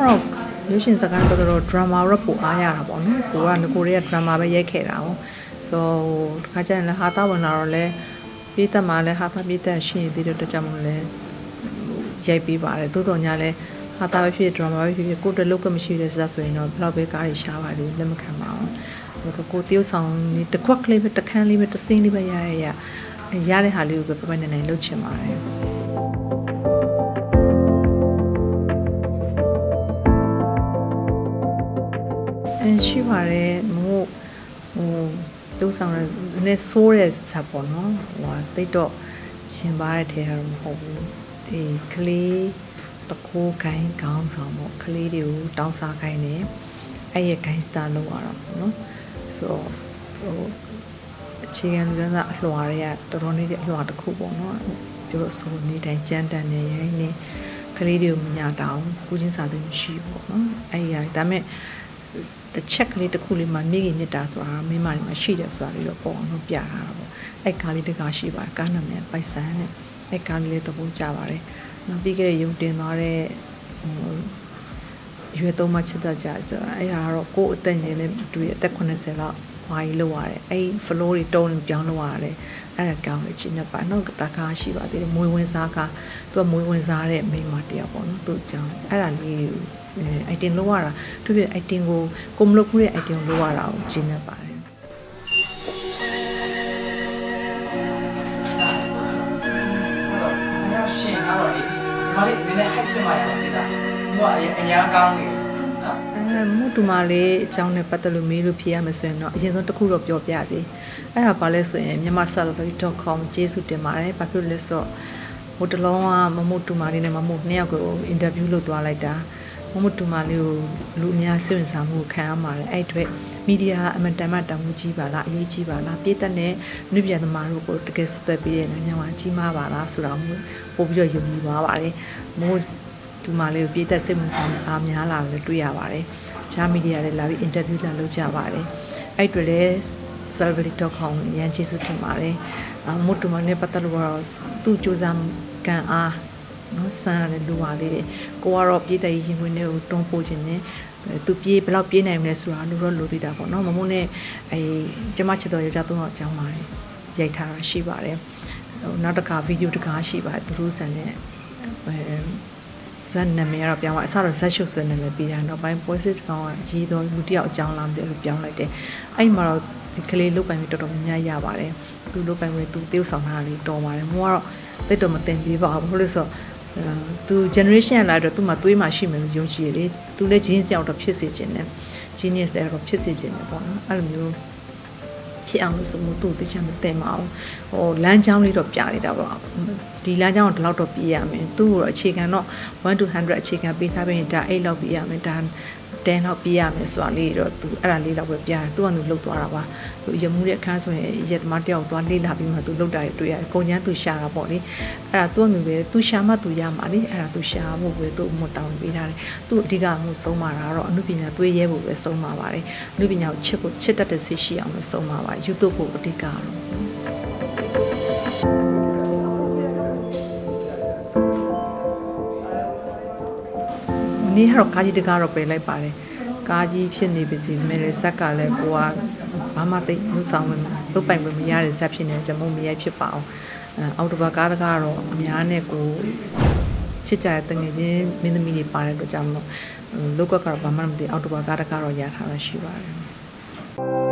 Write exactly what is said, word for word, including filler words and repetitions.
တော့ရွေးရှင်စကားတော့ drama ရပူအားရတာပေါ့နော်ကိုကကိုရီးယား drama ပဲရိုက်ခဲ့တာ哦 so တခါကျရင်လည်းဟာတာဝင်လာတော့လဲပြည်သက်မှာလဲဟာတာပြည်သက်ရှိသေးတဲ့အတွက်ကြောင့်မလို့လဲရိုက်ပေးပါတယ်တိုးတော်ညာလဲဟာတာပဲဖြစ် drama ပဲဖြစ်ဖြစ်ကိုတလုတ်ကမရှိတဲ့ဇာတ်ဆိုရင်တော့ဘယ်တော့ပဲကားတွေရှားပါသေးလက်မခံပါဘူးဟိုကိုတယောက်ဆောင်နေတစ်ခွက်ကလေးပဲတစ်ခန်းလေးပဲတစ်စင်းလေးပဲရရရရတဲ့ဟာလေးကိုပဲပပနေနေလုပ်ချင်ပါတယ်အဲရှိပါတယ်မို့ဟိုတူဆောင်ရနေဆိုးတဲ့ဇာတ်ပေါ့နော်ဟိုတိတ်တော့ရှင်ပါတဲ့ထဲကတော့မဟုတ်ဘူးဒီကလေးတကိုးခိုင်းခေါင်းဆောင်ပေါ့ကလေးတွေကိုတောင်းစားခိုင်းနေအဲ့ရဲ့ gangster လောက်ရတာပေါ့နော်ဆိုဟိုအခြေခံလူသားအလှော်တွေကတော်တော်လေးအလှော်တစ်ခုပေါ့နော်ပြောလို့ဆိုနေတိုင်းကြမ်းတမ်းနေရိုင်းနေကလေးတွေကိုမညာတောင်းကုချင်းစာသိမရှိပေါ့နော်အဲ့ရဒါမဲ့တစ်ချက်ကလေးတစ်ခုလေးမှမိခင်မြတ်တာဆိုတာမိမတွေမှာရှိတယ်ဆိုတာလေးတော့ပေါ့အောင်ပြထားတာပေါ့အဲ့ကားလေးတကားရှိပါတယ်ကားနာမည်ပိုက်ဆန်နဲ့အဲ့ကားလေးလေးသဘောကျပါတယ်နောက်ပြီးကြတဲ့ရုံတင်သွားတဲ့ဟိုရွေးသုံးမှချစ်တတ်ကြဆိုအဲ့ဟာတော့ကိုယ်အသက်ငယ်နဲ့တွေ့အသက်eightyလောက်ဝါကြီးလောက်ရတယ်အဲ့ flow တွေတုံးပြောင်းလောက်ရတယ်အဲ့ဒါကောင်းတယ်ချင်းနဲ့ပါနောက်တကားရှိပါသေးတယ်မွေးဝင်စားကသူကမွေးဝင်စားတဲ့မိန်းမတယောက်ပေါ့နော်သူ့အကြောင်းအဲ့ဒါလေးအိုက်တင်လောက်ရတာသူပြအိုက်တင်ကိုကိုမလုပ်ဘူးတဲ့အိုက်တင်ကိုလောက်ရတာကိုချင်းနဲ့ပါတယ်ရှင်ကားတော့လေဒါလေးနည်းနည်း height ဖြစ်မှရအောင်ဒီလားဟိုကအညာကောင်းနေနော်အဲမုတူမာလေးအကြောင်းနဲ့ပတ်သက်လို့မေးလို့ဖြေရမယ်ဆိုရင်တော့အရင်ဆုံးတစ်ခုတော့ပြောပြစီအဲ့ဒါဘာလဲဆိုရင်မြန်မာ celebrity dot com ကျေးဇူးတင်ပါတယ်ဘာဖြစ်လို့လဲဆိုတော့ဟိုတလုံးကမမတူမာလေးနဲ့မမနှစ်ယောက်ကိုအင်တာဗျူးလုပ်သွားလိုက်တာမမတူမာလေးကိုလူအများစိတ်ဝင်စားမှုခံရပါတယ်အဲ့အတွက်မီဒီယာအမတန်မှတောင်းကြီးပါလားအရေးကြီးပါလားပြည်သက်နဲ့နုပြန်သမားတို့ကိုတကယ်ဆက်သွယ်ပေးတဲ့နိုင်ငံမှာကြီးမားပါလားဆိုတော့ပို့ပြီးတော့ယုံကြည်ပါပါတယ်မို့တူမာလေးကိုပြည်သက်စိတ်ဝင်စားမှုအားများလာတယ်တွေ့ရပါတယ်အခြားမီဒီယာတွေလာပြီးအင်တာဗျူးလာလုပ်ကြပါတယ်အဲ့အတွက်လည်း celebrity dot com ရန်ကျေးဇူးတင်ပါတယ်အမို့တူမာနဲ့ပတ်သက်လို့တော့သူ့စူးစမ်းကန်အားနော်ဆန်းရတယ်လူပါလေးတွေကိုကတော့ပြည်သက်ရင်ဝင်တွေကိုတွန်းပို့ခြင်းနဲ့သူပြေးဘယ်လောက်ပြေးနိုင်မလဲဆိုတာလူတော့လူသိတာပေါ့နော်မမို့နဲ့အဲကျမချစ်တော်ယောက်ျားသုံးယောက်အကြောင်းပါတယ်ရိုက်ထားတာရှိပါတယ်ဟိုနောက်တစ်ခါဗီဒီယိုတစ်ခါရှိပါတယ်သူတို့ဆန်နဲ့အဲဇက်နာမည်ကတော့ပြောင်းသွားအစတော့ဇက်ရှုပ်ဆွဲနေလဲပြီးတာနောက်ပိုင်းပွဲစစ်ကောင်ကရေးတော်လူတယောက်အကြောင်းလားမသိလို့ပြောင်းလိုက်တယ်အဲ့မှာတော့ဒီကလေးလုတ်ပိုင်ပြီးတော်တော်များများရပါတယ်သူလုတ်ပိုင်ပြီးသူတေးဆောင်တာလေးတော်ပါတယ်မို့ကတော့တိတ်တော့မတင်ပေးပါဘူးလို့ဆိုသူ generation လာတော့သူ့မှာသွေးမှရှိမယ်လို့ယုံကြည်ရလေသူလည်း genius တယောက်တော့ဖြစ်စေချင်တယ် genius တယောက်တော့ဖြစ်စေချင်တယ်ပေါ့နော်အဲ့လိုမျိုးဖြစ်အောင်လို့ဆိုမှုသူ့တခြားမတင်မအောင်ဟိုလမ်းကြောင်းလေးတော့ပြနေတာပေါ့ဒီလမ်းကြောင်းတော့ဒီလောက်တော့ပြရမယ်သူ့ကိုအခြေခံတော့one to one hundredအခြေခံပေးထားပြီးဒါeightလောက်ပြရမယ်ဒါtenလောက်ပြရမယ်ဆိုတာလေးတော့သူအဲ့ဒါလေးတော့ပဲပြတယ်သူကသူလှုပ်သွားတာပါသူရမှုတဲ့အခန်းဆိုရင်ရက်သမားတယောက်သွားလေ့လာပြီးမှသူလှုပ်တာတွေ့ရတယ်ကိုញ្ញမ်းသူရှာတာပေါ့လေအဲ့ဒါသူ့အမျိုးပဲသူရှာမှသူရမှာလေအဲ့ဒါသူရှာဖို့ပဲသူ့အမှုတောင်းပေးထားတယ်သူ့အဓိကမှုဆုံးမှာတော့အမှုပညာသွေးရဲဖို့ပဲဆုံးမှာပါတယ်အမှုပညာကိုချစ်ဖို့ချစ်တတ်တဲ့စိတ်ရှိအောင်ပဲဆုံးမှာပါ YouTube ကိုအဓိကတော့นี่เราကားကြီးတကားတော့ပယ်လိုက်ပါတယ်ကားကြီးဖြစ်နေပြီစီမဲ့လေဇက်ကလည်းကိုကဘာမှသိမဆောင်မလုပ်ပိုင်မမရတဲ့ဇက်ဖြစ်နေကြမို့မရိုက်ဖြစ်ပါအောင်အော်တိုဘာကားတကားတော့အများနဲ့ကိုချစ်ကြတဲ့တငယ်ချင်းမင်းသမီးတွေပါတယ်တော့ကြောင့်မလို့လောက်ကကတော့ဘာမှမသိအော်တိုဘာကားတကားတော့ရထားတာရှိပါတယ်